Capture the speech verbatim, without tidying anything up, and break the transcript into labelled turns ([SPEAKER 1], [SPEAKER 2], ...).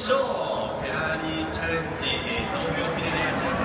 [SPEAKER 1] しょう。フェラーリチャレンジ東京ピレネアチャン